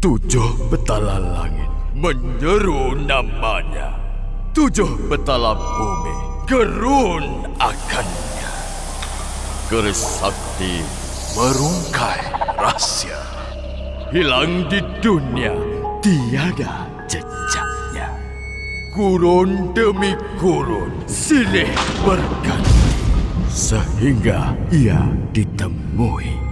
7 petala langit menyeru namanya. 7 petala bumi gerun akannya. Keris sakti merungkai rahasia. Hilang di dunia, tiada jejaknya. Gurun demi gurun silih berganti, sehingga ia ditemui.